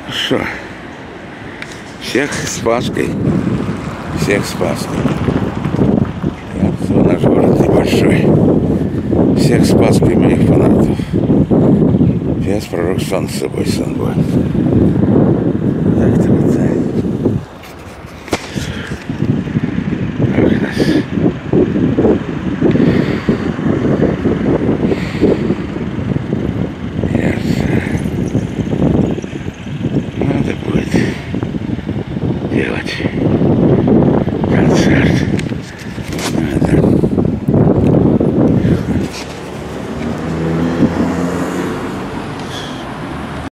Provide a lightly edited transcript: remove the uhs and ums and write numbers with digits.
Что? Всех с Пасхой. Всех с Пасхой. Наш город небольшой. Всех с Пасхой моих фанатов. Пес пророк сам с собой сан будет. Так-то вот так. Ах, нас. Надо будет делать.